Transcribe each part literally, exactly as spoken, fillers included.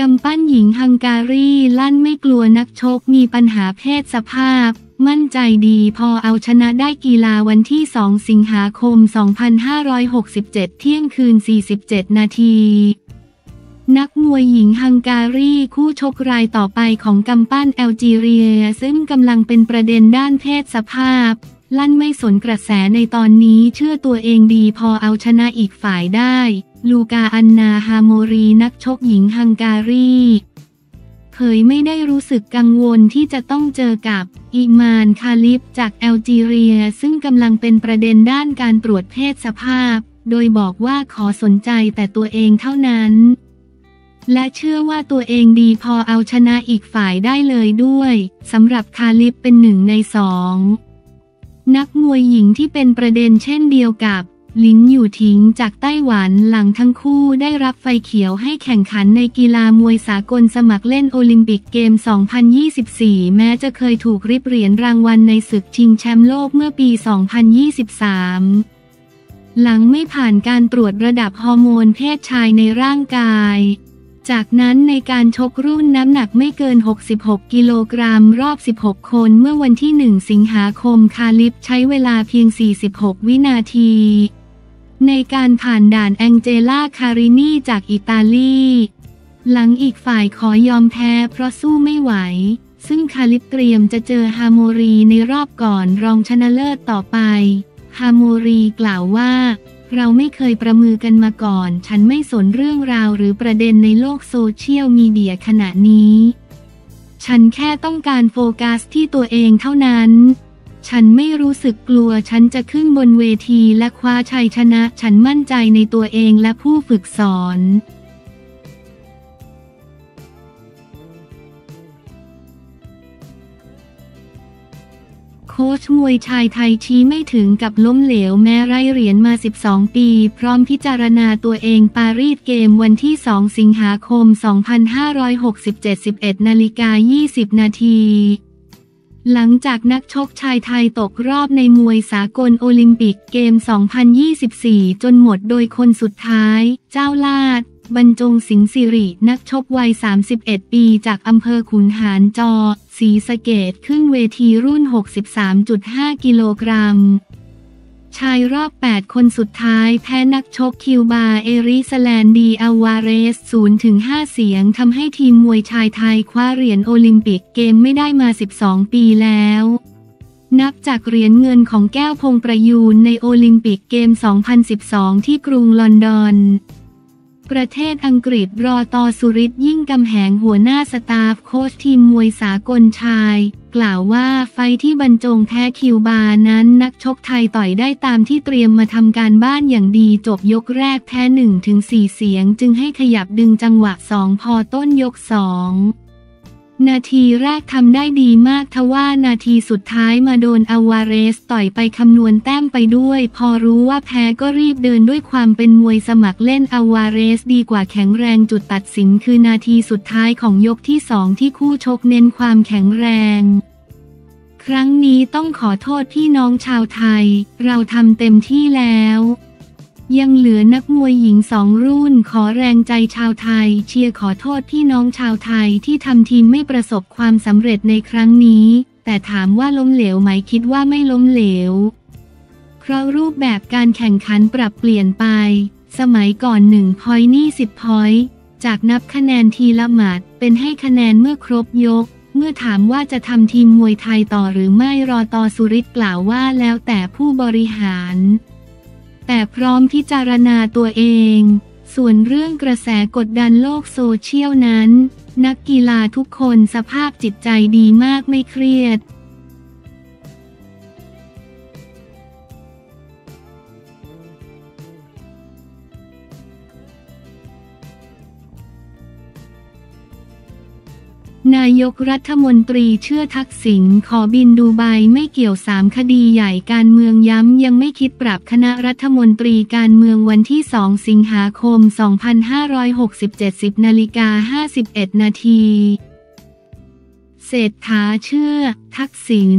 ำปั้นหญิงฮังการีลั่นไม่กลัวนักชกมีปัญหาเพศสภาพมั่นใจดีพอเอาชนะได้กีฬาวันที่สองสิงหาคมสองพันห้าร้อยหกสิบเจ็ดเที่ยงคืนสี่สิบเจ็ดนาทีนักมวยหญิงฮังการีคู่ชกรายต่อไปของกำปั้นแอลจีเรียซึ่งกำลังเป็นประเด็นด้านเพศสภาพลั่นไม่สนกระแสในตอนนี้เชื่อตัวเองดีพอเอาชนะอีกฝ่ายได้ลูกาอันนาฮาโมรีนักชกหญิงฮังการีเผยไม่ได้รู้สึกกังวลที่จะต้องเจอกับอิมานคาลิฟจากแอลจีเรียซึ่งกำลังเป็นประเด็นด้านการตรวจเพศสภาพโดยบอกว่าขอสนใจแต่ตัวเองเท่านั้นและเชื่อว่าตัวเองดีพอเอาชนะอีกฝ่ายได้เลยด้วยสำหรับคาลิฟเป็นหนึ่งในสองนักมวยหญิงที่เป็นประเด็นเช่นเดียวกับหลิงหยู่ถิงจากไต้หวันหลังทั้งคู่ได้รับไฟเขียวให้แข่งขันในกีฬามวยสากลสมัครเล่นโอลิมปิกเกม สองพันยี่สิบสี่ แม้จะเคยถูกริบเหรียญรางวัลในศึกชิงแชมป์โลกเมื่อปี สองพันยี่สิบสาม หลังไม่ผ่านการตรวจระดับฮอร์โมนเพศชายในร่างกายจากนั้นในการชกรุ่นน้ำหนักไม่เกินหกสิบหกกิโลกรัมรอบสิบหกคนเมื่อวันที่หนึ่งสิงหาคมคาลิฟใช้เวลาเพียงสี่สิบหกวินาทีในการผ่านด่านแองเจล่าคารินีจากอิตาลีหลังอีกฝ่ายขอยอมแพ้เพราะสู้ไม่ไหวซึ่งคาลิฟเตรียมจะเจอฮาโมรีในรอบก่อนรองชนะเลิศต่อไปฮาโมรีกล่าวว่าเราไม่เคยประมือกันมาก่อนฉันไม่สนเรื่องราวหรือประเด็นในโลกโซเชียลมีเดียขณะนี้ฉันแค่ต้องการโฟกัสที่ตัวเองเท่านั้นฉันไม่รู้สึกกลัวฉันจะขึ้นบนเวทีและคว้าชัยชนะฉันมั่นใจในตัวเองและผู้ฝึกสอนโค้ชมวยชายไทยชี้ไม่ถึงกับล้มเหลวแม้ไร้เหรียญมาสิบสองปีพร้อมพิจารณาตัวเองปารีสเกมวันที่สองสิงหาคมสองพันห้าร้อยหกสิบเจ็ด สิบเอ็ดนาฬิกายี่สิบนาทีหลังจากนักชกชายไทยตกรอบในมวยสากลโอลิมปิกเกม สองพันยี่สิบสี่ จนหมดโดยคนสุดท้ายเจ้าลาดบรรจงสิงห์สิรินักชกวัยสามสิบเอ็ดปีจากอำเภอขุนหารจอศรีสะเกษขึ้นเวทีรุ่น หกสิบสามจุดห้า กิโลกรัมชายรอบแปดคนสุดท้ายแพ้นักชกคิวบาเอริสแลนดีอัลวาเรส ศูนย์ถึงห้า เสียงทำให้ทีมมวยชายไทยคว้าเหรียญโอลิมปิกเกมไม่ได้มาสิบสองปีแล้วนับจากเหรียญเงินของแก้วพงประยูรในโอลิมปิกเกม สองพันสิบสอง ที่กรุงลอนดอนประเทศอังกฤษรอตอสุริศยิ่งกำแหงหัวหน้าสตาฟโค้ชทีมมวยสากลชายกล่าวว่าไฟที่บรรจงแพ้คิวบานั้นนักชกไทยต่อยได้ตามที่เตรียมมาทำการบ้านอย่างดีจบยกแรกแพ้ หนึ่งถึงสี่ เสียงจึงให้ขยับดึงจังหวะสองพอต้นยกสองนาทีแรกทำได้ดีมากทว่านาทีสุดท้ายมาโดนอัลวาเรสต่อยไปคำนวณแต้มไปด้วยพอรู้ว่าแพ้ก็รีบเดินด้วยความเป็นมวยสมัครเล่นอัลวาเรสดีกว่าแข็งแรงจุดตัดสินคือนาทีสุดท้ายของยกที่สองที่คู่ชกเน้นความแข็งแรงครั้งนี้ต้องขอโทษพี่น้องชาวไทยเราทำเต็มที่แล้วยังเหลือนักมวยหญิงสองรุ่นขอแรงใจชาวไทยเชียร์ขอโทษพี่น้องชาวไทยที่ทำทีมไม่ประสบความสำเร็จในครั้งนี้แต่ถามว่าล้มเหลวไหมคิดว่าไม่ล้มเหลวเพราะรูปแบบการแข่งขันปรับเปลี่ยนไปสมัยก่อนหนึ่งพอยต์นี่สิบพอยต์จากนับคะแนนทีละหมัดเป็นให้คะแนนเมื่อครบยกเมื่อถามว่าจะทำทีมมวยไทยต่อหรือไม่รอตอสุริศกล่าวว่าแล้วแต่ผู้บริหารแต่พร้อมพิจารณาตัวเองส่วนเรื่องกระแสกดดันโลกโซเชียลนั้นนักกีฬาทุกคนสภาพจิตใจดีมากไม่เครียด นายกรัฐมนตรีเชื่อทักษิณขอบินดูไบไม่เกี่ยวสามคดีใหญ่การเมืองย้ำยังไม่คิดปรับคณะรัฐมนตรีการเมืองวันที่สองสิงหาคมสองพันห้าร้อยหกสิบเจ็ด สิบนาฬิกาห้าสิบเอ็ดนาทีเศรษฐาเชื่อทักษิณ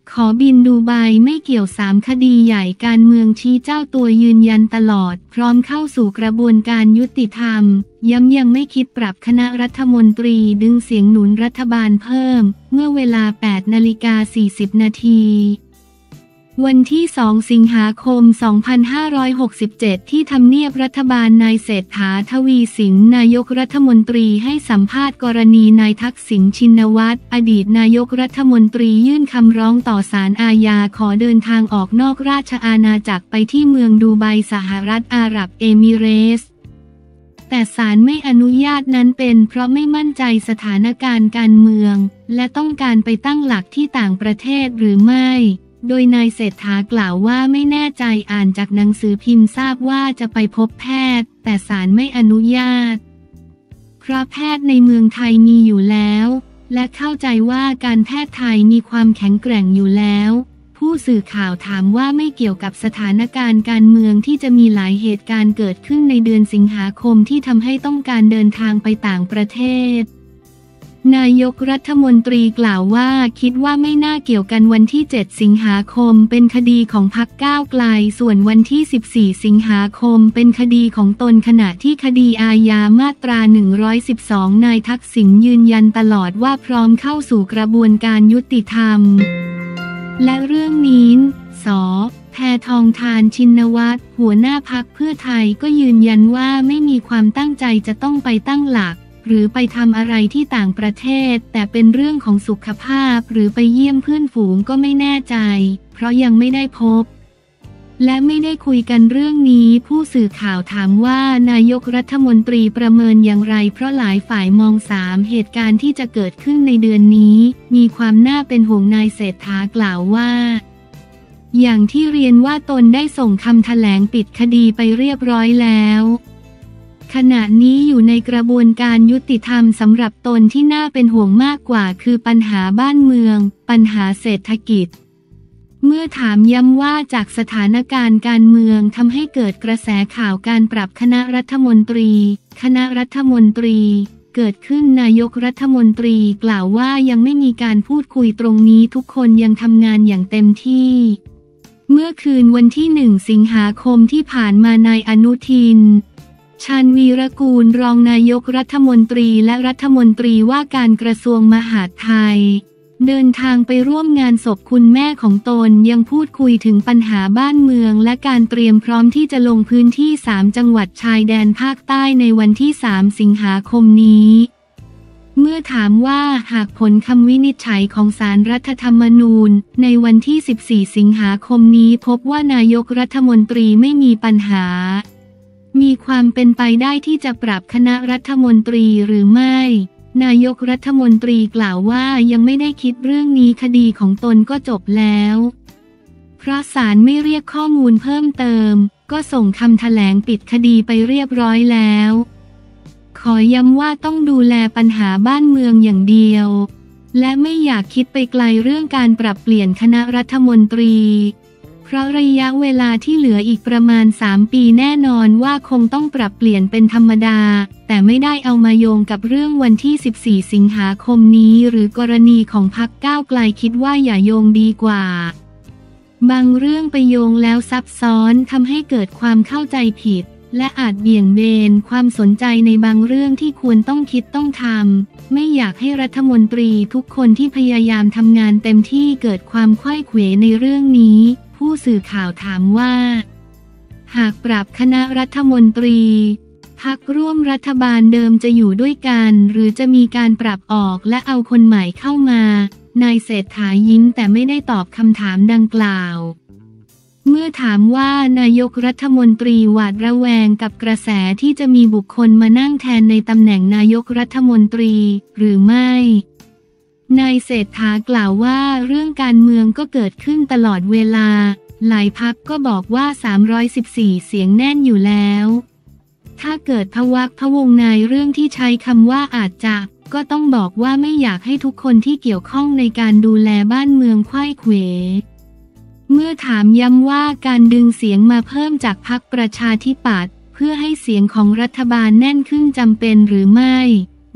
ขอบินดูไบไม่เกี่ยวสามคดีใหญ่การเมืองชี้เจ้าตัวยืนยันตลอดพร้อมเข้าสู่กระบวนการยุติธรรมย้ำยังไม่คิดปรับคณะรัฐมนตรีดึงเสียงหนุนรัฐบาลเพิ่มเมื่อเวลา แปดนาฬิกาสี่สิบนาทีวันที่สองสิงหาคมสองพันห้าร้อยหกสิบเจ็ดที่ทำเนียบรัฐบาลนายเศรษฐาทวีสินนายกรัฐมนตรีให้สัมภาษณ์กรณีนายทักษิณชินวัตรอดีตนายกรัฐมนตรียื่นคำร้องต่อศาลอาญาขอเดินทางออกนอกราชอาณาจักรไปที่เมืองดูไบสหรัฐอาหรับเอมิเรตส์แต่ศาลไม่อนุญาตนั้นเป็นเพราะไม่มั่นใจสถานการณ์การเมืองและต้องการไปตั้งหลักที่ต่างประเทศหรือไม่โดยนายเศรษฐากล่าวว่าไม่แน่ใจอ่านจากหนังสือพิมพ์ทราบว่าจะไปพบแพทย์แต่ศาลไม่อนุญาตเพราะแพทย์ในเมืองไทยมีอยู่แล้วและเข้าใจว่าการแพทย์ไทยมีความแข็งแกร่งอยู่แล้วผู้สื่อข่าวถามว่าไม่เกี่ยวกับสถานการณ์การเมืองที่จะมีหลายเหตุการณ์เกิดขึ้นในเดือนสิงหาคมที่ทำให้ต้องการเดินทางไปต่างประเทศนายกรัฐมนตรีกล่าวว่าคิดว่าไม่น่าเกี่ยวกันวันที่เจ็ดสิงหาคมเป็นคดีของพรรคก้าวไกลส่วนวันที่สิบสี่สิงหาคมเป็นคดีของตนขณะที่คดีอาญามาตราหนึ่งร้อยสิบสองนายทักษิณยืนยันตลอดว่าพร้อมเข้าสู่กระบวนการยุติธรรมและเรื่องนี้ส.แพทองธารชินวัตรหัวหน้าพรรคเพื่อไทยก็ยืนยันว่าไม่มีความตั้งใจจะต้องไปตั้งหลักหรือไปทำอะไรที่ต่างประเทศแต่เป็นเรื่องของสุขภาพหรือไปเยี่ยมเพื่อนฝูงก็ไม่แน่ใจเพราะยังไม่ได้พบและไม่ได้คุยกันเรื่องนี้ผู้สื่อข่าวถามว่านายกรัฐมนตรีประเมินอย่างไรเพราะหลายฝ่ายมองสามเหตุการณ์ที่จะเกิดขึ้นในเดือนนี้มีความน่าเป็นห่วงนายเศรษฐากล่าวว่าอย่างที่เรียนว่าตนได้ส่งคำแถลงปิดคดีไปเรียบร้อยแล้วขณะนี้อยู่ในกระบวนการยุติธรรมสำหรับตนที่น่าเป็นห่วงมากกว่าคือปัญหาบ้านเมืองปัญหาเศรษฐกิจเมื่อถามย้ำว่าจากสถานการณ์การเมืองทำให้เกิดกระแสข่าวการปรับคณะรัฐมนตรีคณะรัฐมนตรีเกิดขึ้นนายกรัฐมนตรีกล่าวว่ายังไม่มีการพูดคุยตรงนี้ทุกคนยังทำงานอย่างเต็มที่เมื่อคืนวันที่หนึ่งสิงหาคมที่ผ่านมานายอนุทินชาญวีรกูลรองนายกรัฐมนตรีและรัฐมนตรีว่าการกระทรวงมหาดไทยเดินทางไปร่วมงานศพคุณแม่ของตนยังพูดคุยถึงปัญหาบ้านเมืองและการเตรียมพร้อมที่จะลงพื้นที่สามจังหวัดชายแดนภาคใต้ในวันที่สามสิงหาคมนี้เมื่อถามว่าหากผลคำวินิจฉัยของศาลรัฐธรรมนูญในวันที่สิบสี่สิงหาคมนี้พบว่านายกรัฐมนตรีไม่มีปัญหามีความเป็นไปได้ที่จะปรับคณะรัฐมนตรีหรือไม่นายกรัฐมนตรีกล่าวว่ายังไม่ได้คิดเรื่องนี้คดีของตนก็จบแล้วเพราะศาลไม่เรียกข้อมูลเพิ่มเติมก็ส่งคำแถลงปิดคดีไปเรียบร้อยแล้วขอย้ำว่าต้องดูแลปัญหาบ้านเมืองอย่างเดียวและไม่อยากคิดไปไกลเรื่องการปรับเปลี่ยนคณะรัฐมนตรีเพราะระยะเวลาที่เหลืออีกประมาณสามปีแน่นอนว่าคงต้องปรับเปลี่ยนเป็นธรรมดาแต่ไม่ได้เอามาโยงกับเรื่องวันที่สิบสี่สิงหาคมนี้หรือกรณีของพรรคก้าวไกลคิดว่าอย่าโยงดีกว่าบางเรื่องไปโยงแล้วซับซ้อนทำให้เกิดความเข้าใจผิดและอาจเบี่ยงเบนความสนใจในบางเรื่องที่ควรต้องคิดต้องทำไม่อยากให้รัฐมนตรีทุกคนที่พยายามทำงานเต็มที่เกิดความไขว้เขวในเรื่องนี้ผู้สื่อข่าวถามว่าหากปรับคณะรัฐมนตรีพรรคร่วมรัฐบาลเดิมจะอยู่ด้วยกันหรือจะมีการปรับออกและเอาคนใหม่เข้ามานายเศรษฐายิ้มแต่ไม่ได้ตอบคำถามดังกล่าวเมื่อถามว่านายกรัฐมนตรีหวาดระแวงกับกระแสที่จะมีบุคคลมานั่งแทนในตำแหน่งนายกรัฐมนตรีหรือไม่นายเศรษฐากล่าวว่าเรื่องการเมืองก็เกิดขึ้นตลอดเวลาหลายพรรคก็บอกว่าสามร้อยสิบสี่เสียงแน่นอยู่แล้วถ้าเกิดพะวักพะวงในเรื่องที่ใช้คำว่าอาจจะก็ต้องบอกว่าไม่อยากให้ทุกคนที่เกี่ยวข้องในการดูแลบ้านเมืองไขว้เขวเมื่อถามย้ำว่าการดึงเสียงมาเพิ่มจากพรรคประชาธิปัตย์เพื่อให้เสียงของรัฐบาลแน่นขึ้นจำเป็นหรือไม่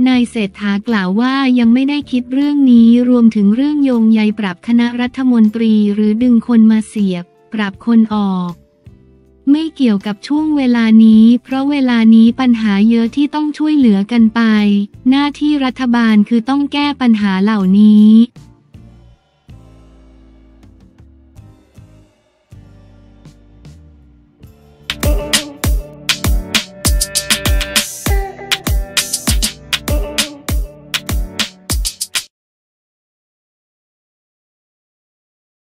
นายเศรษฐากล่าวว่ายังไม่ได้คิดเรื่องนี้รวมถึงเรื่องโยงใยปรับคณะรัฐมนตรีหรือดึงคนมาเสียบปรับคนออกไม่เกี่ยวกับช่วงเวลานี้เพราะเวลานี้ปัญหาเยอะที่ต้องช่วยเหลือกันไปหน้าที่รัฐบาลคือต้องแก้ปัญหาเหล่านี้